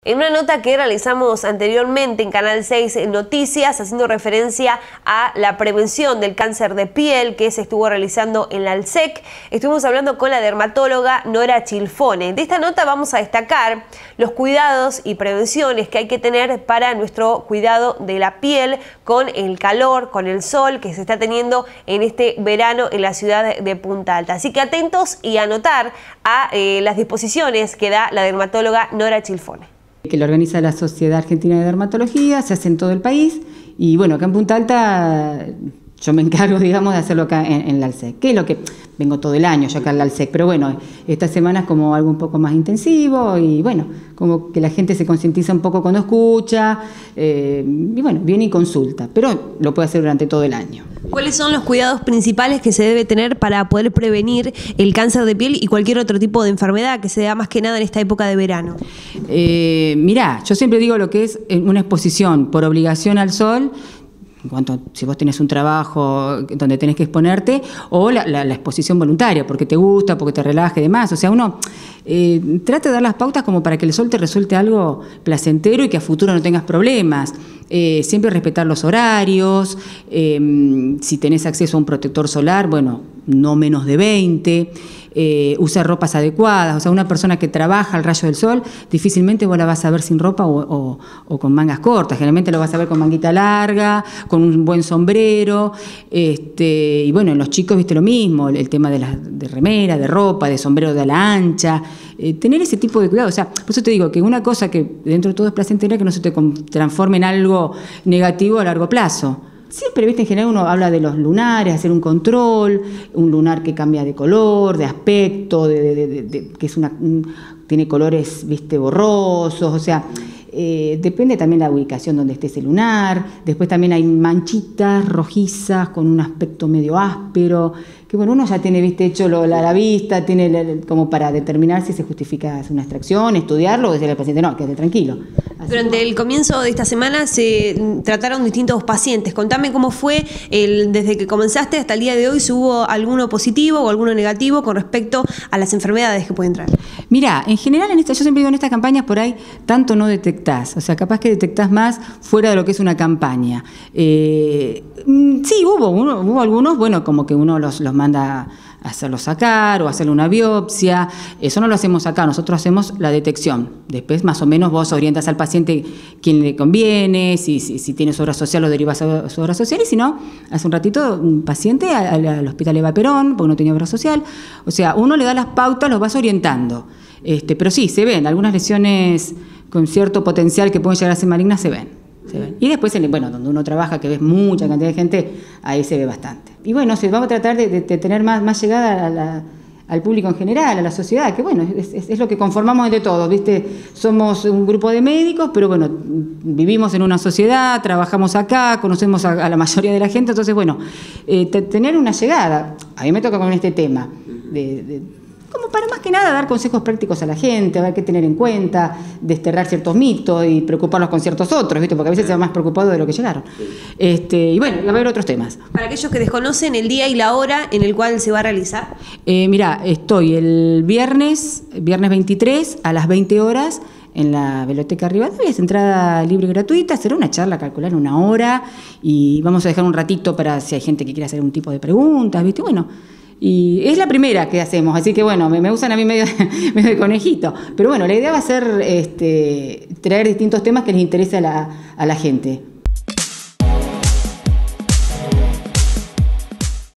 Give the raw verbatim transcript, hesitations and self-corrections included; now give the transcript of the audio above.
En una nota que realizamos anteriormente en Canal seis Noticias, haciendo referencia a la prevención del cáncer de piel que se estuvo realizando en la ALSEC, estuvimos hablando con la dermatóloga Nora Chilfone. De esta nota vamos a destacar los cuidados y prevenciones que hay que tener para nuestro cuidado de la piel con el calor, con el sol que se está teniendo en este verano en la ciudad de Punta Alta. Así que atentos y anotar a eh, las disposiciones que da la dermatóloga Nora Chilfone. Que lo organiza la Sociedad Argentina de Dermatología, se hace en todo el país y bueno, acá en Punta Alta yo me encargo, digamos, de hacerlo acá en, en la ALSEC, que es lo que vengo todo el año yo acá en la ALSEC, pero bueno, esta semana es como algo un poco más intensivo y bueno, como que la gente se concientiza un poco cuando escucha eh, y bueno, viene y consulta, pero lo puede hacer durante todo el año. ¿Cuáles son los cuidados principales que se debe tener para poder prevenir el cáncer de piel y cualquier otro tipo de enfermedad que se da más que nada en esta época de verano? Eh, mirá, yo siempre digo lo que es una exposición por obligación al sol, en cuanto si vos tenés un trabajo donde tenés que exponerte, o la, la, la exposición voluntaria, porque te gusta, porque te relaja y demás. O sea, uno eh, trata de dar las pautas como para que el sol te resulte algo placentero y que a futuro no tengas problemas. Eh, siempre respetar los horarios, eh, si tenés acceso a un protector solar, bueno, no menos de veinte, eh, usar ropas adecuadas. O sea, una persona que trabaja al rayo del sol, difícilmente vos la vas a ver sin ropa o, o, o con mangas cortas. Generalmente lo vas a ver con manguita larga, con un buen sombrero. Este, y bueno, en los chicos, viste lo mismo, el, el tema de, la, de remera, de ropa, de sombrero de ala ancha. Eh, tener ese tipo de cuidado. O sea, por eso te digo que una cosa que dentro de todo es placentera, que no se te transforme en algo negativo a largo plazo. Siempre, viste, en general uno habla de los lunares, hacer un control, un lunar que cambia de color, de aspecto, de, de, de, de, que es una, un, tiene colores, viste, borrosos, o sea, eh, depende también de la ubicación donde esté ese lunar. Después también hay manchitas rojizas con un aspecto medio áspero, que bueno, uno ya tiene, viste, hecho lo, la, la vista, tiene la, como para determinar si se justifica hacer una extracción, estudiarlo, o decirle al paciente, no, quédate tranquilo. Así Durante el comienzo de esta semana se trataron distintos pacientes. Contame cómo fue el, desde que comenzaste hasta el día de hoy, si hubo alguno positivo o alguno negativo con respecto a las enfermedades que pueden traer. Mirá, en general, en esta, yo siempre digo en estas campañas por ahí, tanto no detectás, o sea, capaz que detectás más fuera de lo que es una campaña. Eh, sí, hubo, uno, hubo algunos, bueno, como que uno los, los manda a hacerlo sacar o hacerle una biopsia. Eso no lo hacemos acá, nosotros hacemos la detección. Después más o menos vos orientas al paciente quién le conviene, si, si, si tiene su obra social lo derivas a su obra social, y si no, hace un ratito un paciente al, al hospital Eva Perón, porque no tenía obra social. O sea, uno le da las pautas, los vas orientando. Este, pero sí, se ven, algunas lesiones con cierto potencial que pueden llegar a ser malignas se ven. Se ven. Y después, bueno, donde uno trabaja, que ves mucha cantidad de gente, ahí se ve bastante. Y bueno, sí, vamos a tratar de, de, de tener más, más llegada a la, al público en general, a la sociedad, que bueno, es, es, es lo que conformamos entre todos, ¿viste? Somos un grupo de médicos, pero bueno, vivimos en una sociedad, trabajamos acá, conocemos a, a la mayoría de la gente, entonces bueno, eh, te, tener una llegada, a mí me toca con este tema, de, de como para más que nada dar consejos prácticos a la gente, a ver qué tener en cuenta, desterrar ciertos mitos y preocuparlos con ciertos otros, ¿viste? Porque a veces se van más preocupados de lo que llegaron. Este, y bueno, va a haber otros temas. Para aquellos que desconocen el día y la hora en el cual se va a realizar. Eh, mirá, estoy el viernes, viernes veintitrés a las veinte horas en la Biblioteca Rivadavia, es entrada libre y gratuita, será una charla, calcular una hora, y vamos a dejar un ratito para si hay gente que quiera hacer un tipo de preguntas, ¿viste? Bueno, y es la primera que hacemos, así que bueno, me, me usan a mí medio, medio de conejito. Pero bueno, la idea va a ser este, traer distintos temas que les interese a la, a la gente.